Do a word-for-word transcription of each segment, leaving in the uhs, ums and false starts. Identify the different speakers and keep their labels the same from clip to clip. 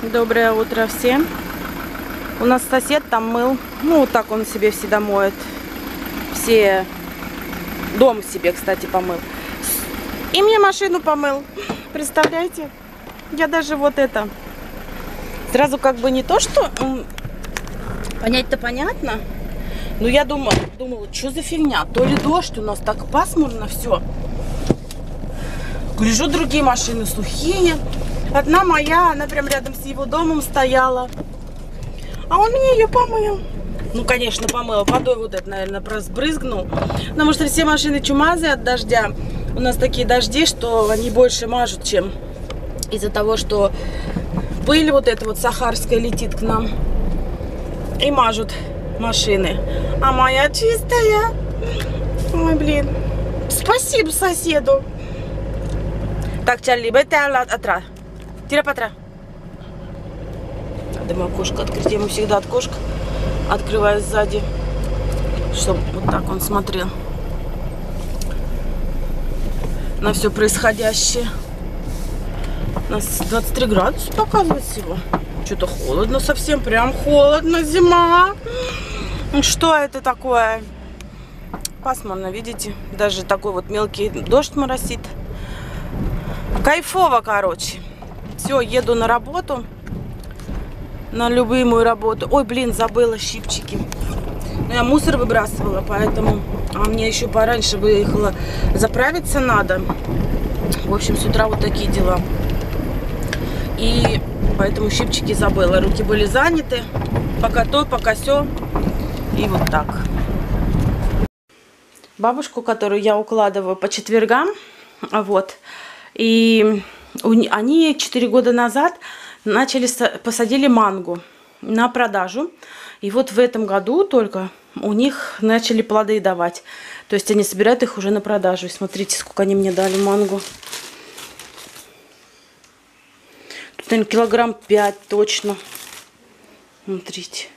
Speaker 1: Доброе утро всем. У нас сосед там мыл. Ну, вот так он себе всегда моет. Все... Дом себе, кстати, помыл. И мне машину помыл. Представляете? Я даже вот это... Сразу как бы не то, что... Понять-то понятно. Но я думала, думала, что за фигня? То ли дождь, у нас так пасмурно все. Гляжу, другие машины сухие. Одна моя, она прям рядом с его домом стояла. А он мне ее помыл. Ну, конечно, помыл. Водой вот это, наверное, разбрызгнул. Потому что все машины чумазые от дождя. У нас такие дожди, что они больше мажут, чем из-за того, что пыль вот эта вот сахарская летит к нам. И мажут машины. А моя чистая. Ой, блин. Спасибо соседу. Так, Чарли, бета атра. Тира патра. Надо ему окошко открыть. Я ему всегда окошко открываю сзади, чтобы вот так он смотрел на все происходящее. У нас двадцать три градуса показывает всего. Что-то холодно совсем, прям холодно, зима. Что это такое? Пасмурно, видите? Даже такой вот мелкий дождь моросит. Кайфово, короче. Все, еду на работу. На любимую работу. Ой, блин, забыла щипчики. Ну, я мусор выбрасывала, поэтому... А мне еще пораньше выехала. Заправиться надо. В общем, с утра вот такие дела. И поэтому щипчики забыла. Руки были заняты. Пока то, пока сё. И вот так. Бабушку, которую я укладываю по четвергам. Вот. И они четыре года назад начали, посадили мангу на продажу. И вот в этом году только у них начали плоды давать. То есть они собирают их уже на продажу. И смотрите, сколько они мне дали мангу. Тут, наверное, килограмм пять точно. Смотрите.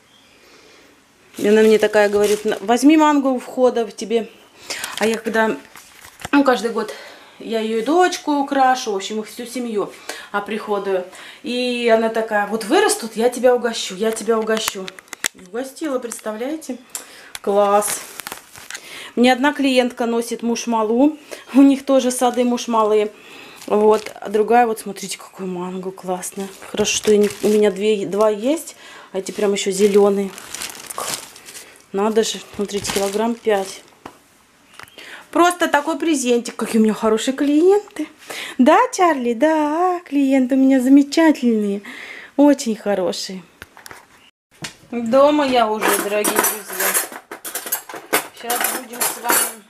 Speaker 1: И она мне такая говорит: возьми мангу у входа в тебе. А я когда, ну, каждый год... Я ее и дочку украшу, в общем, их всю семью оприходую. И она такая: вот вырастут, я тебя угощу, я тебя угощу. Угостила, представляете? Класс. Мне одна клиентка носит мушмалу. У них тоже сады мушмалы. Вот. А другая, вот смотрите, какую мангу классная. Хорошо, что не, у меня две, два есть, а эти прям еще зеленые. Надо же, смотрите, килограмм пять. Просто такой презентик. Какие у меня хорошие клиенты. Да, Чарли? Да, клиенты у меня замечательные. Очень хорошие. Дома я уже, дорогие друзья. Сейчас будем с вами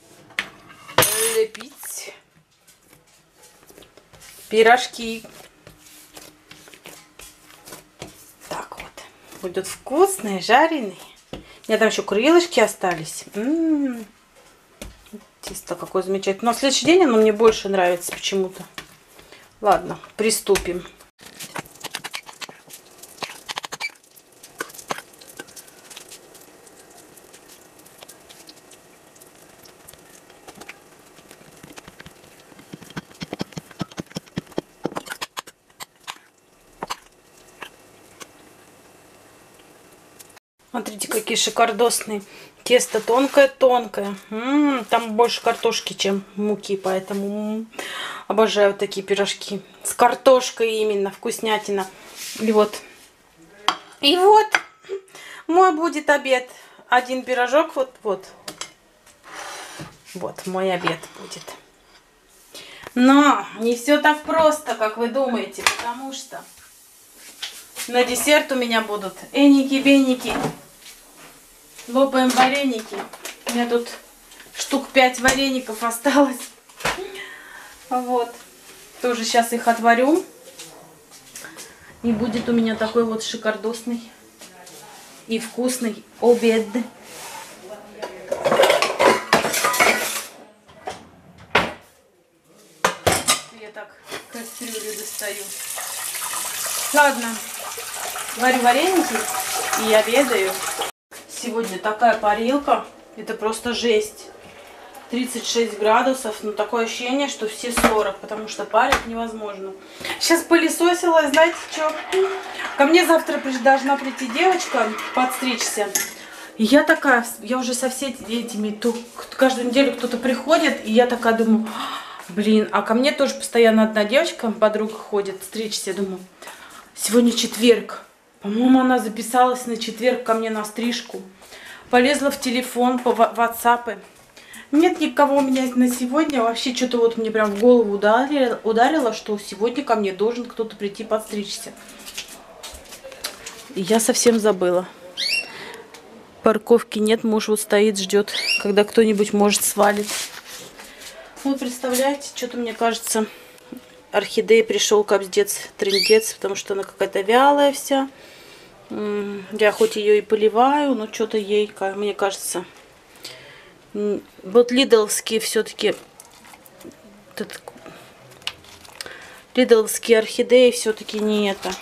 Speaker 1: лепить пирожки. Так вот. Будут вкусные, жареные. У меня там еще крылышки остались. М-м-м. Тесто какое замечательное. Но в следующий день оно мне больше нравится почему-то. Ладно, приступим. Смотрите, какие шикардосные. Тесто тонкое-тонкое. Там больше картошки, чем муки, поэтому м-м, обожаю такие пирожки. С картошкой именно, вкуснятина. И вот. И вот. Мой будет обед. Один пирожок, вот-вот. Вот, мой обед будет. Но не все так просто, как вы думаете, потому что на десерт у меня будут эники-беники. Лопаем вареники. У меня тут штук пять вареников осталось. Вот. Тоже сейчас их отварю. И будет у меня такой вот шикардосный и вкусный обед. Я так кастрюлю достаю. Ладно. Варю вареники и обедаю. Сегодня такая парилка, это просто жесть. тридцать шесть градусов, но такое ощущение, что все сорок, потому что парить невозможно. Сейчас пылесосила, знаете что? Ко мне завтра должна прийти девочка подстричься. И я такая, я уже со всеми этими, то, каждую неделю кто-то приходит, и я такая думаю, блин, а ко мне тоже постоянно одна девочка, подруга ходит стричься, я думаю, сегодня четверг. По-моему, она записалась на четверг ко мне на стрижку. Полезла в телефон, по WhatsApp. Нет никого у меня на сегодня. Вообще что-то вот мне прям в голову ударило, ударило, что сегодня ко мне должен кто-то прийти подстричься. И я совсем забыла. Парковки нет, муж вот стоит, ждет, когда кто-нибудь может свалить. Вот представляете, что-то мне кажется, орхидея пришел капздец, трындец, потому что она какая-то вялая вся. Я хоть ее и поливаю, но что-то ей, мне кажется... Вот лидовские все-таки, лидовские орхидеи все-таки не это,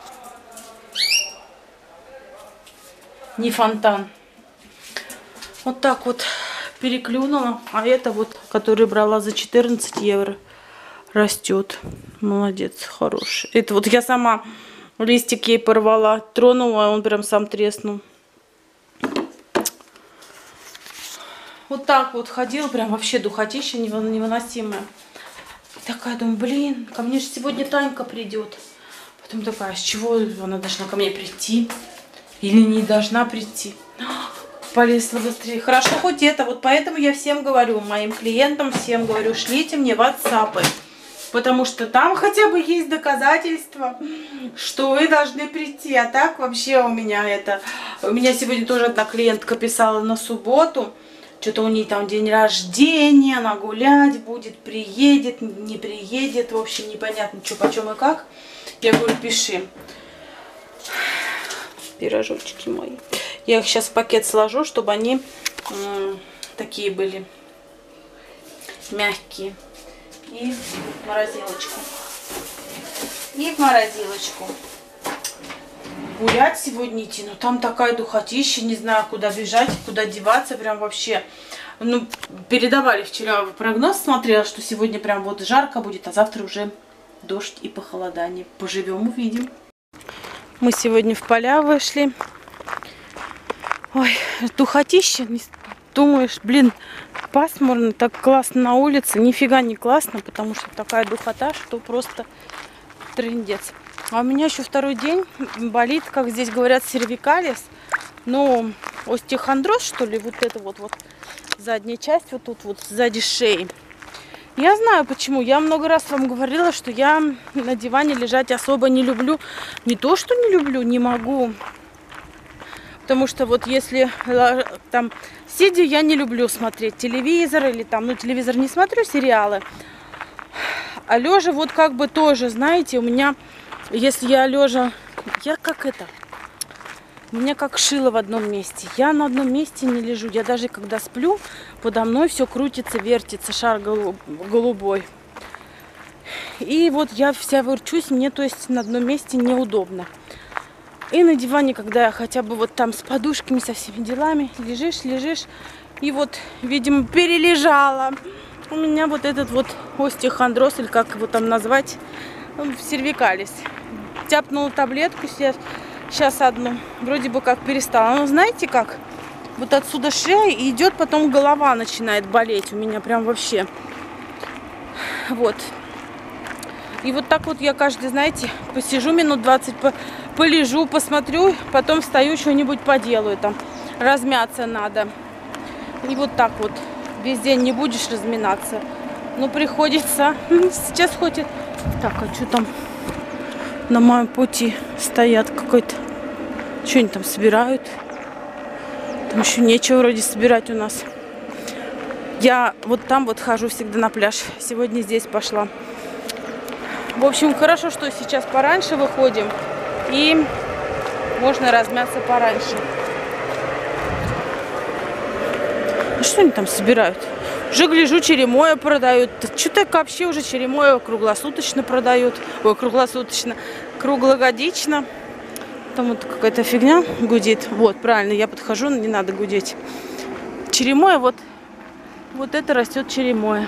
Speaker 1: не фонтан. Вот так вот переклюнула, а это вот, который брала за четырнадцать евро, растет. Молодец, хороший. Это вот я сама листик ей порвала, тронула, он прям сам треснул. Вот так вот ходила, прям вообще духотища невыносимая. Такая, думаю, блин, ко мне же сегодня Танька придет. Потом такая, с чего она должна ко мне прийти? Или не должна прийти? Полезла быстрее. Хорошо хоть это, вот поэтому я всем говорю, моим клиентам, всем говорю, шлите мне ватсапы. Потому что там хотя бы есть доказательства, что вы должны прийти. А так вообще у меня это... У меня сегодня тоже одна клиентка писала на субботу. Что-то у нее там день рождения, она гулять будет, приедет, не приедет. В общем, непонятно, что, почем и как. Я говорю, пиши. Пирожочки мои. Я их сейчас в пакет сложу, чтобы они такие были мягкие. И в морозилочку. И в морозилочку. Гулять сегодня идти, но там такая духотища, не знаю, куда бежать, куда деваться, прям вообще. Ну, передавали вчера прогноз, смотрела, что сегодня прям вот жарко будет, а завтра уже дождь и похолодание. Поживем, увидим. Мы сегодня в поля вышли. Ой, духотища, думаешь, блин, пасмурно, так классно на улице. Нифига не классно, потому что такая духота, что просто трындец. А у меня еще второй день болит, как здесь говорят, сервикалис. Но остеохондроз, что ли, вот это вот, вот задняя часть, вот тут вот сзади шеи. Я знаю почему. Я много раз вам говорила, что я на диване лежать особо не люблю. Не то, что не люблю, не могу. Потому что вот если там сидя, я не люблю смотреть телевизор или там, ну телевизор не смотрю, сериалы. А лежа вот как бы тоже, знаете, у меня... Если я лежа, я как это, у меня как шило в одном месте. Я на одном месте не лежу. Я даже когда сплю, подо мной все крутится, вертится, шар голубой. И вот я вся верчусь, мне то есть на одном месте неудобно. И на диване, когда я хотя бы вот там с подушками, со всеми делами, лежишь, лежишь. И вот, видимо, перележала. У меня вот этот вот остеохондроз, или как его там назвать, сервикалис. Тяпнула таблетку сейчас, сейчас одну. Вроде бы как перестала. Но знаете как? Вот отсюда шея и идет, потом голова начинает болеть. У меня прям вообще. Вот. И вот так вот я каждый, знаете, посижу минут двадцать, по, полежу, посмотрю, потом встаю, что-нибудь поделаю там. Размяться надо. И вот так вот. Весь день не будешь разминаться. Но приходится. Сейчас хоть... Так, а что там на моем пути стоят какой-то... Что они там собирают? Там еще нечего вроде собирать у нас. Я вот там вот хожу всегда на пляж. Сегодня здесь пошла. В общем, хорошо, что сейчас пораньше выходим. И можно размяться пораньше. Что они там собирают? Уже гляжу, черемоя продают. Что-то вообще уже черемоя круглосуточно продают. Ой, круглосуточно. Круглогодично. Там вот какая-то фигня гудит. Вот, правильно, я подхожу, не надо гудеть. Черемоя вот Вот это растет черемоя.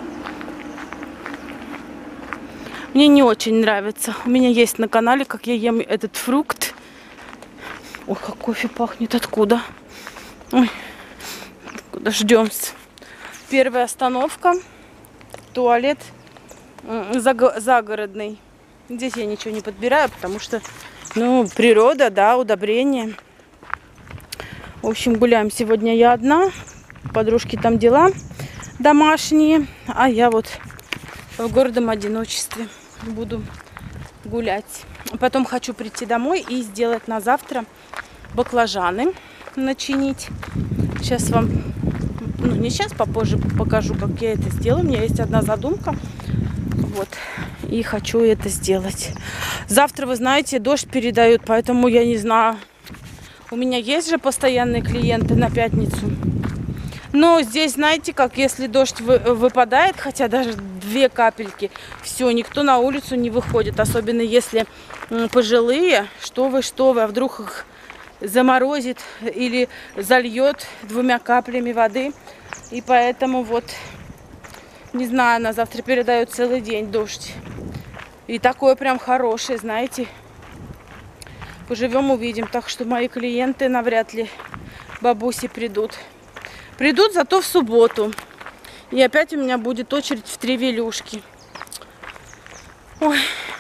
Speaker 1: Мне не очень нравится. У меня есть на канале, как я ем этот фрукт. Ой, как кофе пахнет. Откуда? Ой, дождемся. Первая остановка. Туалет загородный. Здесь я ничего не подбираю, потому что, ну, природа, да, удобрения. В общем, гуляем сегодня я одна. Подружки там дела домашние. А я вот в гордом одиночестве буду гулять. Потом хочу прийти домой и сделать на завтра баклажаны. Начинить. Сейчас вам, ну не сейчас, попозже покажу, как я это сделаю. У меня есть одна задумка. Вот. И хочу это сделать. Завтра, вы знаете, дождь передают, поэтому я не знаю. У меня есть же постоянные клиенты на пятницу. Но здесь, знаете, как если дождь вы, выпадает, хотя даже две капельки, все, никто на улицу не выходит. Особенно если м, пожилые, что вы, что вы, а вдруг их заморозит или зальет двумя каплями воды. И поэтому вот, не знаю, на завтра передают целый день дождь. И такое прям хорошее, знаете. Поживем, увидим. Так что мои клиенты навряд ли бабуси придут. Придут зато в субботу. И опять у меня будет очередь в три велюшки. Ой.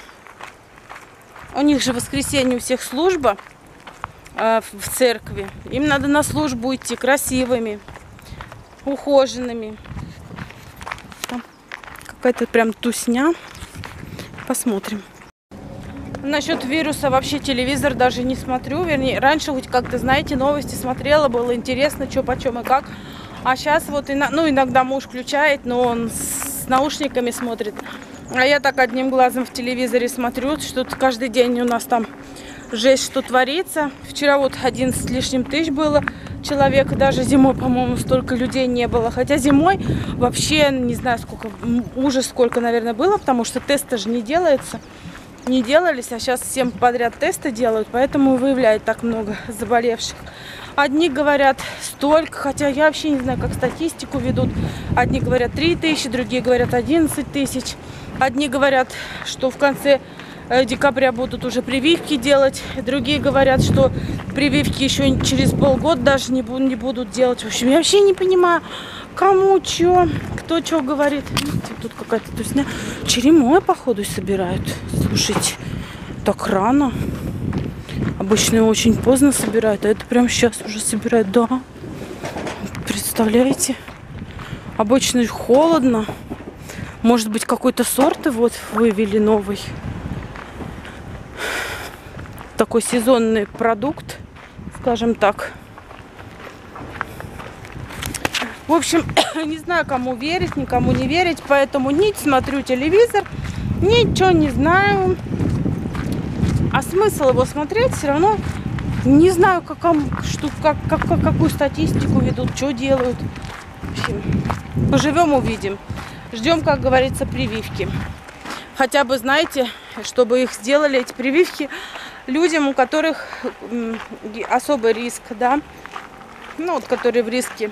Speaker 1: У них же в воскресенье у всех служба э, в церкви. Им надо на службу идти красивыми, ухоженными. Какая-то прям тусня. Посмотрим. Насчет вируса вообще телевизор даже не смотрю. Вернее, раньше хоть как-то, знаете, новости смотрела, было интересно, что почем и как. А сейчас вот, ну, иногда муж включает, но он с наушниками смотрит. А я так одним глазом в телевизоре смотрю, что-то каждый день у нас там жесть, что творится. Вчера вот одиннадцать с лишним тысяч было человек, даже зимой, по-моему, столько людей не было. Хотя зимой вообще, не знаю, сколько, ужас сколько, наверное, было, потому что теста же не делается. Не делались, а сейчас всем подряд тесты делают, поэтому выявляют так много заболевших. Одни говорят столько, хотя я вообще не знаю, как статистику ведут. Одни говорят три тысячи, другие говорят одиннадцать тысяч. Одни говорят, что в конце декабря будут уже прививки делать. Другие говорят, что прививки еще через полгода даже не будут, не будут делать. В общем, я вообще не понимаю, кому что, кто что говорит. Тут какая-то тусня. Черемоя, походу, собирают. Слушайте, так рано. Обычно ее очень поздно собирают, а это прямо сейчас уже собирают. Да. Представляете? Обычно холодно. Может быть, какой-то сорт вот вывели новый. Такой сезонный продукт, скажем так. В общем, не знаю, кому верить, никому не верить, поэтому не смотрю телевизор, ничего не знаю. А смысл его смотреть все равно не знаю, как, что, как, как, какую статистику ведут, что делают. В общем, поживем, увидим. Ждем, как говорится, прививки. Хотя бы, знаете, чтобы их сделали, эти прививки, людям, у которых особый риск, да, ну вот, которые в риске.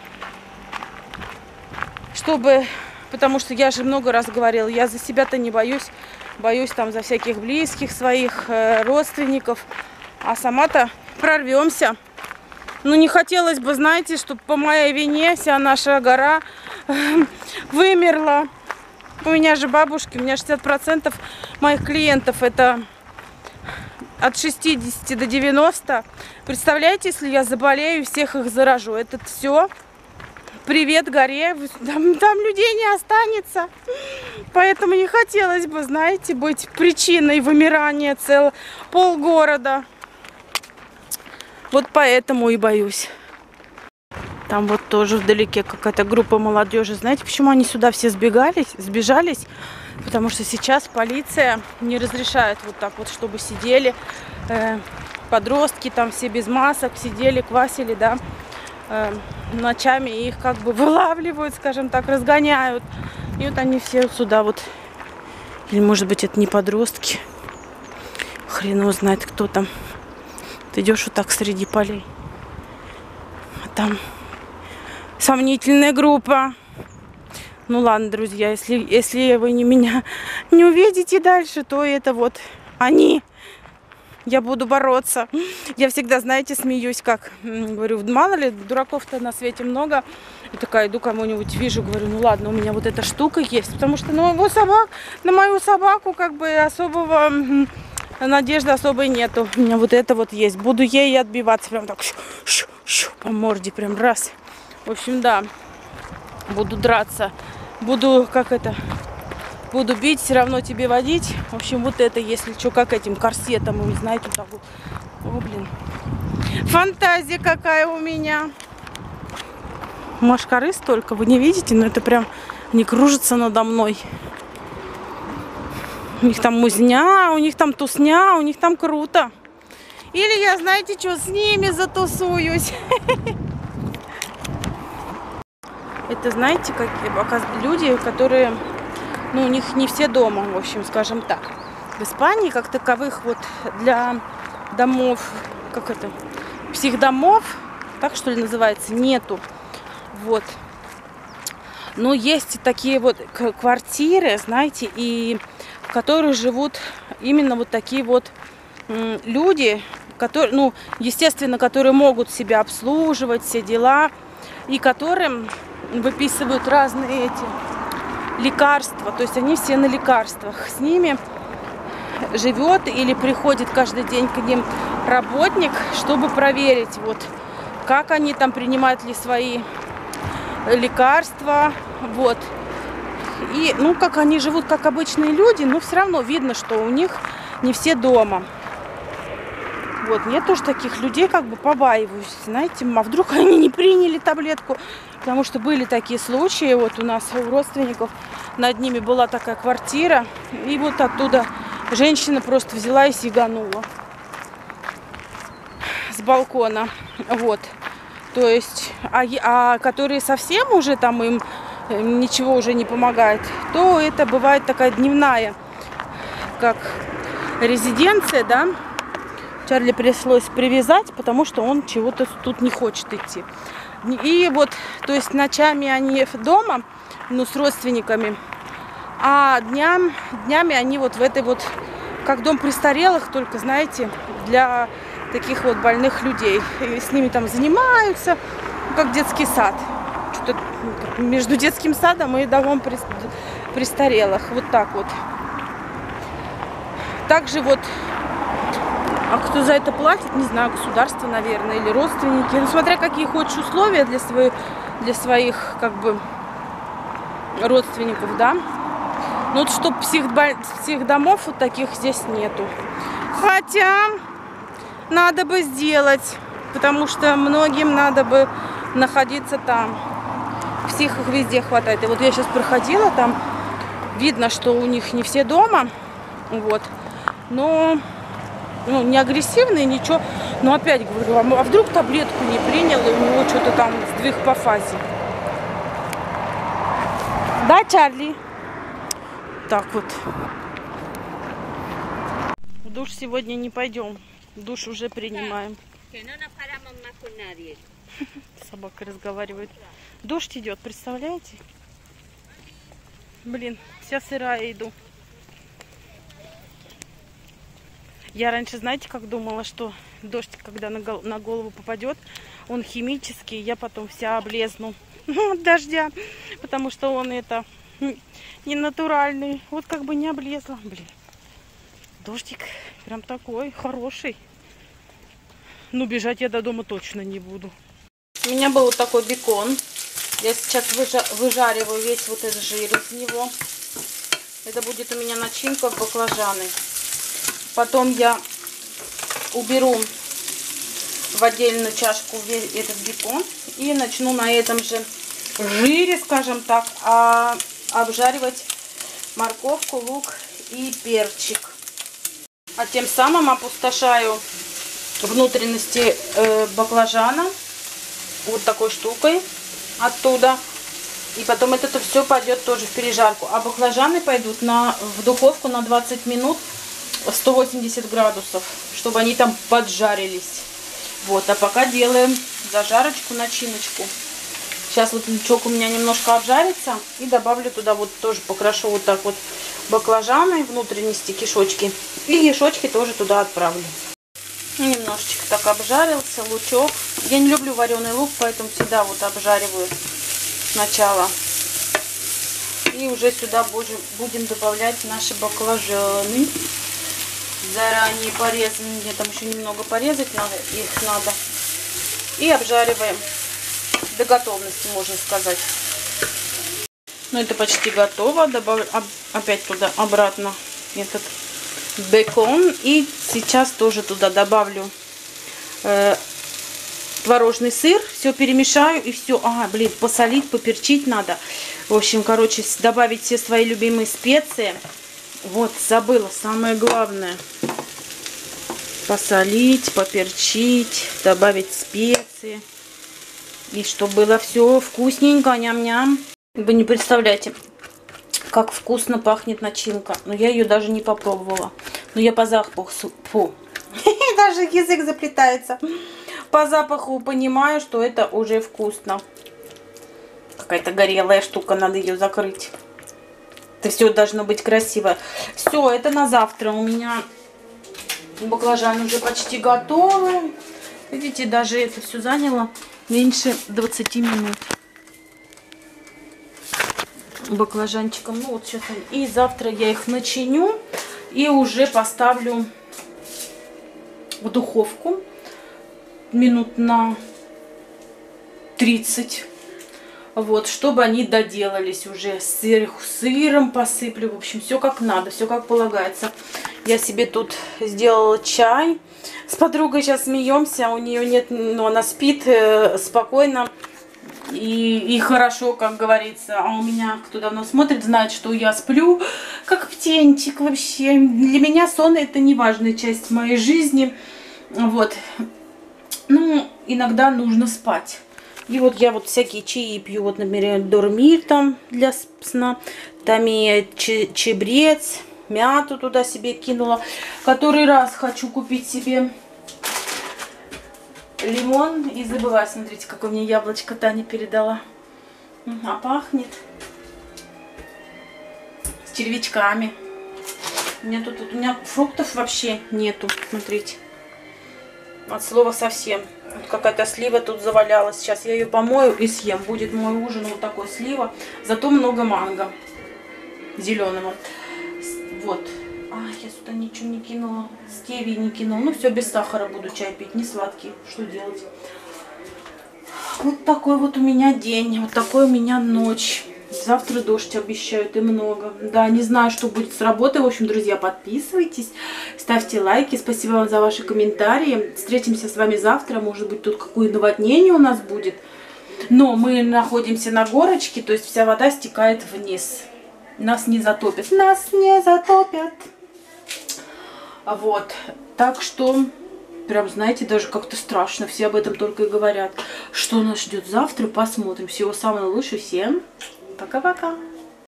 Speaker 1: Чтобы, потому что я же много раз говорила, я за себя-то не боюсь, боюсь там за всяких близких своих, родственников, а сама-то прорвемся. Ну, не хотелось бы, знаете, чтобы по моей вине вся наша гора вымерла. У меня же бабушки, у меня шестьдесят процентов моих клиентов это от шестидесяти до девяноста. Представляете, если я заболею, всех их заражу. Это все. Привет горе. Там, там людей не останется. Поэтому не хотелось бы, знаете, быть причиной вымирания целого полгорода. Вот поэтому и боюсь. Там вот тоже вдалеке какая-то группа молодежи. Знаете, почему они сюда все сбегались, сбежались? Потому что сейчас полиция не разрешает вот так вот, чтобы сидели э, подростки, там все без масок, сидели, квасили, да, э, ночами, и их как бы вылавливают, скажем так, разгоняют. И вот они все сюда вот. Или может быть это не подростки. Хрен его знает, кто там. Ты идешь вот так среди полей. А там сомнительная группа. Ну ладно, друзья, если, если вы не меня не увидите дальше, то это вот они. Я буду бороться. Я всегда, знаете, смеюсь, как говорю, мало ли, дураков-то на свете много. И такая иду кому-нибудь, вижу, говорю, ну ладно, у меня вот эта штука есть. Потому что на его собак, на мою собаку как бы особого надежды особой нету. У меня вот это вот есть. Буду ей отбиваться. Прям так шу, шу, шу, по морде, прям раз. В общем, да, буду драться. Буду, как это... Буду бить, все равно тебе водить. В общем, вот это, если что, как этим корсетом, вы знаете, вот так вот. О, блин. Фантазия какая у меня. Машкары столько, вы не видите, но это прям не кружится надо мной. У них там музня, у них там тусня, у них там круто. Или я, знаете что, с ними затусуюсь. Это, знаете, какие люди, которые... Ну, у них не все дома, в общем, скажем так. В Испании, как таковых, вот для домов, как это, психдомов, так что ли называется, нету. Вот. Но есть такие вот квартиры, знаете, и в которых живут именно вот такие вот люди, которые, ну, естественно, которые могут себя обслуживать, все дела, и которым выписывают разные эти... лекарства, то есть они все на лекарствах. С ними живет или приходит каждый день к ним работник, чтобы проверить, вот, как они там принимают ли свои лекарства, вот. И, ну, как они живут, как обычные люди, но все равно видно, что у них не все дома. Вот, мне тоже таких людей как бы побаиваюсь, знаете, а вдруг они не приняли таблетку, потому что были такие случаи, вот у нас у родственников, над ними была такая квартира, и вот оттуда женщина просто взяла и сиганула с балкона, вот, то есть, а, а которые совсем уже там им ничего уже не помогает, то это бывает такая дневная, как резиденция, да. Чарли пришлось привязать, потому что он чего-то тут не хочет идти. И вот, то есть ночами они дома, ну, с родственниками, а дням, днями они вот в этой вот, как дом престарелых, только, знаете, для таких вот больных людей. И с ними там занимаются, ну, как детский сад. Что-то между детским садом и домом престарелых. Вот так вот. Также вот... А кто за это платит, не знаю, государство, наверное, или родственники. Ну, смотря какие хочешь условия для своих, для своих как бы, родственников, да. Ну, вот чтоб психдомов психдомов вот таких здесь нету. Хотя, надо бы сделать, потому что многим надо бы находиться там. Псих их везде хватает. И вот я сейчас проходила, там видно, что у них не все дома, вот, но... Ну, не агрессивный, ничего. Но опять говорю, а вдруг таблетку не принял, и у него что-то там сдвиг по фазе. Да, Чарли? Так вот. В душ сегодня не пойдем. Душ уже принимаем. Собака разговаривает. Дождь идет, представляете? Блин, вся сырая иду. Я раньше, знаете, как думала, что дождь, когда на голову попадет, он химический, я потом вся облезну от дождя, потому что он это не натуральный. Вот как бы не облезла. Блин, дождик прям такой хороший. Ну, бежать я до дома точно не буду. У меня был вот такой бекон. Я сейчас выжа выжариваю весь вот этот жир из него. Это будет у меня начинка в баклажаны. Потом я уберу в отдельную чашку весь этот бекон и начну на этом же жире, скажем так, а, обжаривать морковку, лук и перчик. А тем самым опустошаю внутренности э, баклажана вот такой штукой оттуда. И потом это все пойдет тоже в пережарку. А баклажаны пойдут на, в духовку на двадцать минут. сто восемьдесят градусов, чтобы они там поджарились. Вот, а пока делаем зажарочку, начиночку. Сейчас вот лучок у меня немножко обжарится. И добавлю туда вот тоже покрошу вот так вот баклажаны, внутренности, кишочки. И яшочки тоже туда отправлю. Немножечко так обжарился лучок. Я не люблю вареный лук, поэтому всегда вот обжариваю сначала. И уже сюда будем добавлять наши баклажаны. Заранее порезанные. Мне там еще немного порезать надо, их надо. И обжариваем до готовности, можно сказать. Ну, это почти готово. Добавлю опять туда обратно этот бекон. И сейчас тоже туда добавлю э, творожный сыр. Все перемешаю и все. А, блин, посолить, поперчить надо. В общем, короче, добавить все свои любимые специи. Вот, забыла самое главное. Посолить, поперчить, добавить специи. И чтобы было все вкусненько, ням-ням. Вы не представляете, как вкусно пахнет начинка. Но я ее даже не попробовала. Но я по запаху... Фу. Даже язык заплетается. По запаху понимаю, что это уже вкусно. Какая-то горелая штука, надо ее закрыть. Это все должно быть красиво. Все, это на завтра у меня баклажаны уже почти готовы. Видите, даже это все заняло меньше двадцати минут. Баклажанчиком. Ну вот сейчас они. И завтра я их начиню и уже поставлю в духовку минут на тридцать. Вот, чтобы они доделались уже. Сверху сыром посыплю. В общем, все как надо, все как полагается. Я себе тут сделала чай. С подругой сейчас смеемся. У нее нет, но она спит э, спокойно. И, и хорошо, как говорится. А у меня, кто давно смотрит, знает, что я сплю как птенчик вообще. Для меня сон — это не важная часть моей жизни. Вот. Ну, иногда нужно спать. И вот я вот всякие чаи пью. Вот, например, дормир там для сна. Там и чебрец, мяту туда себе кинула. Который раз хочу купить себе лимон. И забываю, смотрите, какое мне яблочко Таня передала. А пахнет с червячками. У меня тут, тут у меня фруктов вообще нету. Смотрите. От слова совсем. Вот какая-то слива тут завалялась. Сейчас я ее помою и съем. Будет мой ужин вот такой слива. Зато много манго зеленого. Вот. А, я сюда ничего не кинула. Стевии не кинула. Ну все, без сахара буду чай пить. Не сладкий. Что делать? Вот такой вот у меня день. Вот такой у меня ночь. Завтра дождь обещают и много. Да, не знаю, что будет с работой. В общем, друзья, подписывайтесь, ставьте лайки. Спасибо вам за ваши комментарии. Встретимся с вами завтра. Может быть, тут какое наводнение у нас будет. Но мы находимся на горочке, то есть вся вода стекает вниз. Нас не затопят. Нас не затопят. Вот. Так что, прям, знаете, даже как-то страшно. Все об этом только и говорят. Что нас ждет завтра, посмотрим. Всего самого лучшего. Всем пока-пока.